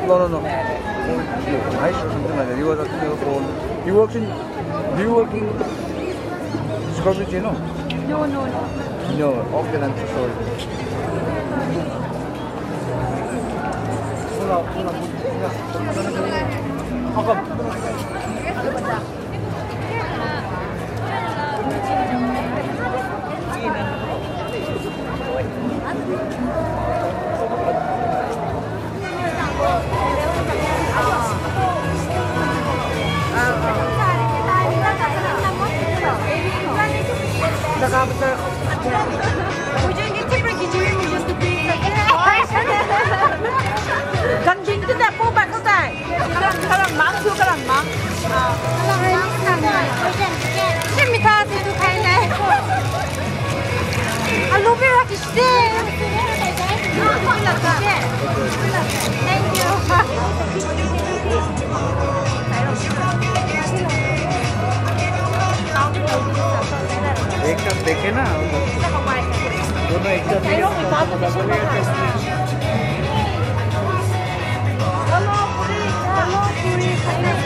No, no, no. Nice or something like that. You were talking about phone. You work in Scorpio, you know? No, no, no. No, okay, I'm so sorry. Would you get different kitchen just to bring the Ganjin to that po back side. Kalang mang to kalang mang. Shimita to Thailand. Aloe vera kishte. Thank you. एक साथ देखे ना दोनों एक साथ पूरी